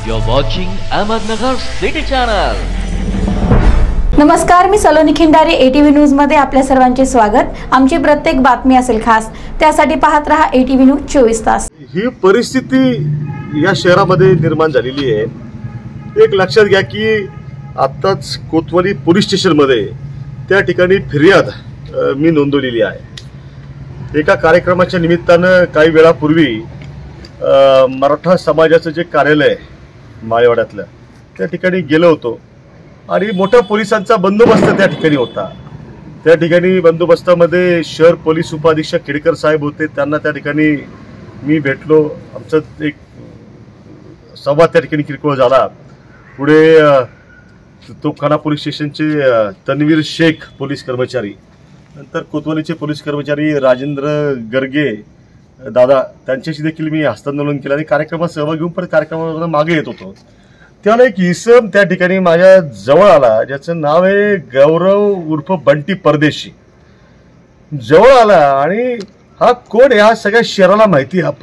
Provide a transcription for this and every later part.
You're watching Ahmednagar City Channel. नमस्कार, मी Saloni Khindare, ATV news मध्ये आपल्या सर्वांचे स्वागत। आमची प्रत्येक बातमी असेल खास, त्यासाठी पाहत रहा ATV न्यूज 24 तास। ही परिस्थिती या शहरामध्ये निर्माण झालेली आहे। एक लक्षात घ्या की आत्ताच कोतवाली पोलीस स्टेशन मध्ये त्या ठिकाणी फिर्याद मी नोंदवलेली आहे। एका कार्यक्रमाच्या निमित्तानं काही वेळापूर्वी मराठा समाजाचं जे कार्यालय माळेवाड्यातलं त्या ठिकाणी गेलो होतो आणि मोठा पोलिसांचा बंदोबस्त त्या ठिकाणी होता। त्या ठिकाणी बंदोबस्तामध्ये शहर पोलीस उपाधीक्षक केडकर साहेब होते, त्यांना त्या ठिकाणी मी भेटलो। आमचं एक संवाद त्या ठिकाणी किरकोळ झाला। पुढे तोफखाना पोलीस स्टेशनचे तन्वीर शेख पोलीस कर्मचारी, नंतर कोतवालीचे पोलीस कर्मचारी राजेंद्र गर्गे दादा, त्यांच्याशी देखील मी हस्तांदोलन केलं आणि कार्यक्रमात सहभाग घेऊन परत कार्यक्रमाला मागे येत होतो। त्याला एक इसम त्या ठिकाणी माझ्या जवळ आला, ज्याचं नाव आहे गौरव उर्फ बंटी परदेशी। जवळ आला आणि हा कोण आहे, हा सगळ्या शहराला माहिती। हा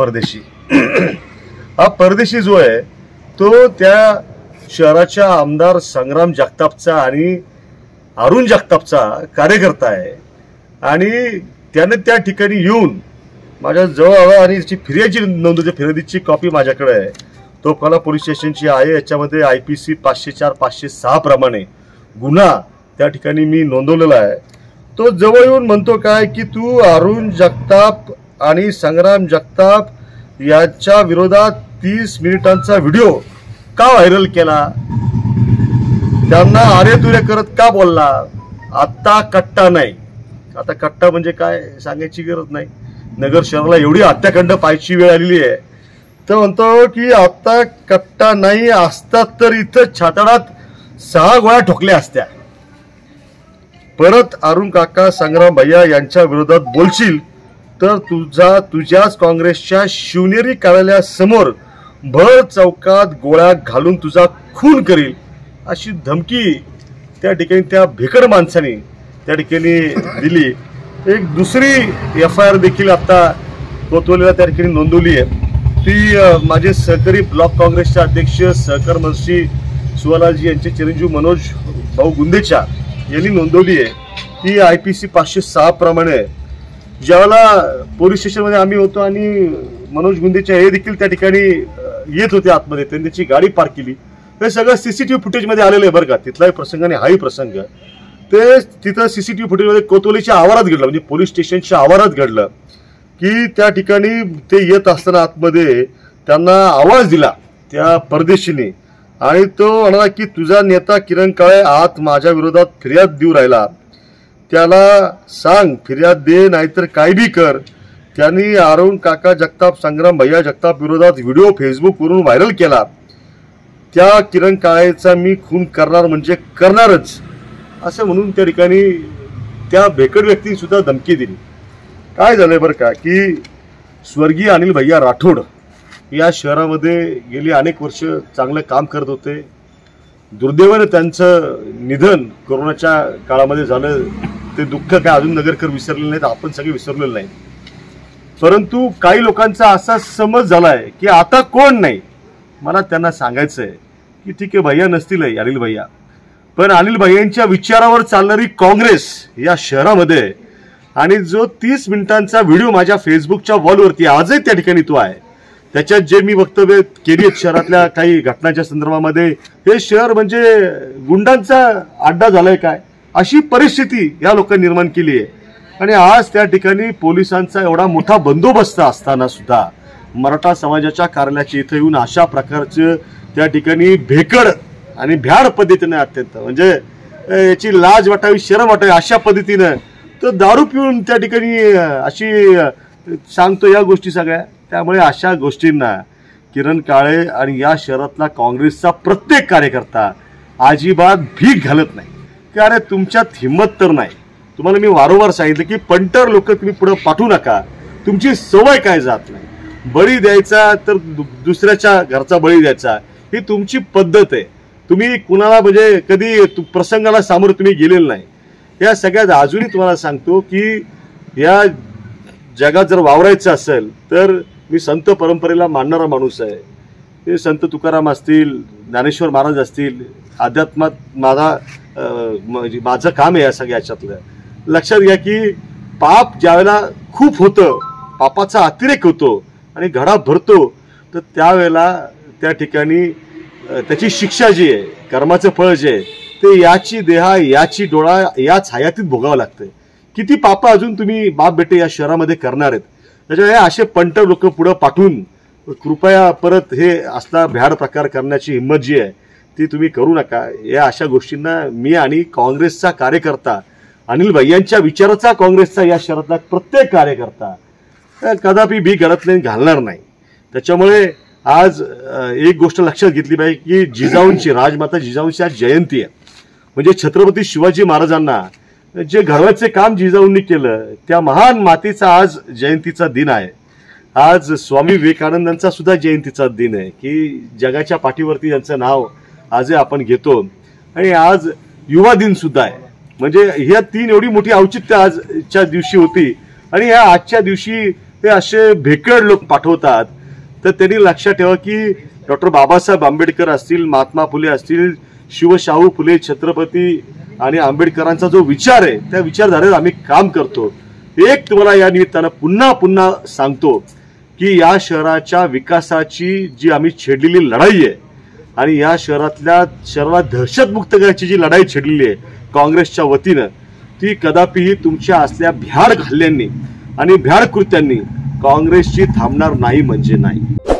परदेशी जो आहे तो त्या शहराच्या आमदार संग्राम जगतापचा आणि अरुण जगतापचा कार्यकर्ता आहे आणि त्याने त्या ठिकाणी येऊन माझ्या जवळ आला आणि त्याची फिर्यादी नोंदवली। फिर्यादीची कॉपी माझ्याकडे आहे, तोफखाना पोलीस स्टेशनची आहे। याच्यामध्ये IPC 504 506 प्रमाणे गुन्हा त्या ठिकाणी मी नोंदवलेला आहे। तो जवळ येऊन म्हणतो काय की तू अरुण जगताप आणि संग्राम जगताप यांच्या विरोधात 30 मिनिटांचा व्हिडिओ का व्हायरल केला, त्यांना अरे तुरे करत का बोलला, आता कट्टा नाही। आता कट्टा म्हणजे काय सांगायची गरज नाही। नगर शहराला एवढी हत्याकांड पाहायची वेळ आलेली आहे, तर म्हणतो की आता कट्टा नाही असतात तर इथं छाताडात 6 गोळ्या ठोकल्या असत्या। परत अरुण काका संग्राम भैया यांच्या विरोधात बोलशील तर तुझ्याच काँग्रेसच्या शिवनेरी कार्यालयासमोर भर चौकात गोळ्या घालून तुझा खून करील, अशी धमकी त्या ठिकाणी त्या भेकड माणसाने त्या ठिकाणी दिली। एक दुसरी FIR देखील आता कोतवालीला त्या ठिकाणी नोंदवली आहे। ती माझे सहकारी ब्लॉक काँग्रेसचे अध्यक्ष सहकार मंत्री सुवालाजी यांचे चिरंजीव मनोज भाऊ गुंदेचा यांनी नोंदवली आहे। ती IPC 506 प्रमाणे ज्यावेळेला पोलीस स्टेशनमध्ये आम्ही होतो आणि मनोज गुंदेचा हे देखील त्या ठिकाणी येत होते आतमध्ये, त्यांनी त्याची गाडी पार्क केली। हे सगळं CCTV फुटेजमध्ये आलेलं आहे बरं का, तिथलाही प्रसंग आणि हाही प्रसंग। ते तिथं CCTV फुटेजमध्ये कोतवालीच्या आवारात घडलं, म्हणजे पोलीस स्टेशनच्या आवारात घडलं की त्या ठिकाणी ते येत असताना आतमध्ये त्यांना आवाज दिला त्या परदेशीने आणि तो म्हणाला की तुझा नेता किरण काळे आत माझ्या विरोधात फिर्याद देऊ राहिला, त्याला सांग फिर्याद दे नाहीतर काय बी कर। त्यांनी अरुण काका जगताप संग्राम भैया जगताप विरोधात व्हिडिओ फेसबुकवरून व्हायरल केला, त्या किरण काळेचा मी खून करणार म्हणजे करणारच, असं म्हणून त्या ठिकाणी त्या भेकड व्यक्तीने सुद्धा धमकी दिली। काय झालंय बरं का की स्वर्गीय अनिल भैया राठोड या शहरामध्ये गेली अनेक वर्ष चांगलं काम करत होते। दुर्दैवाने त्यांचं निधन कोरोनाच्या काळामध्ये झालं, ते दुःख काय अजून नगरकर विसरलेले नाहीत, आपण सगळे विसरलेले नाही। परंतु काही लोकांचा असा समज झालाय की आता कोण नाही। मला त्यांना सांगायचं आहे की ठीक आहे भैया नसतील अनिल भैया, पण अनिल भैयांच्या विचारावर चालणारी काँग्रेस या शहरामध्ये आणि जो 30 मिनिटांचा व्हिडिओ माझ्या फेसबुकच्या वॉलवरती आजही त्या ठिकाणी तो आहे, त्याच्यात जे मी वक्तव्य केली आहेत शहरातल्या काही घटनांच्या संदर्भामध्ये, हे शहर म्हणजे गुंडांचा अड्डा झालाय काय, अशी परिस्थिती या लोकांनी निर्माण केली आहे। आणि आज त्या ठिकाणी पोलिसांचा एवढा मोठा बंदोबस्त असताना सुद्धा मराठा समाजाच्या कार्यालयाच्या इथं येऊन अशा प्रकारचं त्या ठिकाणी भेकड आणि भ्याड पद्धतीने अत्यंत म्हणजे याची लाज वाटावी शरम वाटावी अशा पद्धतीनं तो दारू पिऊन त्या ठिकाणी अशी सांगतो या गोष्टी सगळ्या। त्यामुळे अशा गोष्टींना किरण काळे आणि या शहरातला काँग्रेसचा प्रत्येक कार्यकर्ता अजिबात भीक घालत नाही की अरे तुमच्यात हिंमत तर नाही। तुम्हाला मी वारंवार सांगितलं की पंटर लोक तुम्ही पुढे पाठवू नका, तुमची सवय काय जात नाही। बळी द्यायचा तर दुसऱ्याच्या घरचा बळी द्यायचा ही तुमची पद्धत आहे। तुम्ही कुणाला म्हणजे कधी प्रसंगाला सामोरं तुम्ही गेलेलं नाही। या सगळ्यात अजूनही तुम्हाला सांगतो की या जगात जर वावरायचं असेल तर मी संत परंपरेला मानणारा माणूस आहे। हे संत तुकाराम असतील, ज्ञानेश्वर महाराज असतील, अध्यात्मात माझं काम आहे या सगळ्याच्यातलं. लक्षात घ्या की पाप ज्यावेळेला खूप होतं, पापाचा अतिरेक होतो आणि घडा भरतो, तर त्यावेळेला त्या ठिकाणी त्याची शिक्षा जी आहे, कर्माचं फळ जे आहे ते याची देहा, याची डोळा, याच हयातीत भोगावं लागतं. किती पापं अजून तुम्ही बाप बेटे या शहरामध्ये करणार आहेत. त्याच्यामुळे असे पंटर लोक पुढं पाठवून कृपया परत हे असला भ्याड प्रकार करण्याची हिंमत जी आहे ती तुम्ही करू नका. या अशा गोष्टींना मी आणि काँग्रेसचा कार्यकर्ता, अनिल भैयांच्या विचाराचा काँग्रेसचा या शहरातला प्रत्येक कार्यकर्ता कदापि बी गळतले घालणार नाही. त्याच्यामुळे आज एक गोष्ट लक्षात घेतली पाहिजे की जिजाऊंची, राजमाता जिजाऊंची आज जयंती आहे. म्हणजे छत्रपती शिवाजी महाराजांना जे घडवायचे काम जिजाऊंनी केलं त्या महान मातेचा आज जयंतीचा दिन आहे. आज स्वामी विवेकानंदांचा सुद्धा जयंतीचा दिन आहे की जगाच्या पाठीवरती ज्यांचं नाव आज आपण घेतो. आणि आज युवा दिन सुद्धा आहे. म्हणजे ह्या तीन एवढी मोठी औचित्य आजच्या दिवशी होती. आणि ह्या आजच्या दिवशी ते असे भेकड लोक पाठवतात. तर त्यांनी लक्षात ठेवा की डॉक्टर बाबासाहेब आंबेडकर असतील, महात्मा फुले असतील, शिवशाहू फुले, छत्रपती आणि आंबेडकरांचा जो विचार आहे त्या विचारधारेवर आम्ही काम करतो. एक तुम्हाला या निमित्तानं पुन्हा पुन्हा सांगतो की या शहराच्या विकासाची जी आम्ही छेडलेली लढाई आहे आणि या शहराला दहशतमुक्त करायची जी लढाई छेडलेली आहे काँग्रेसच्या वतीनं, ती कदापिही तुमच्या असल्या भ्याड हल्ल्यांनी आणि भ्याड कृत्यांनी काँग्रेसची थांबणार नाही म्हणजे नाही.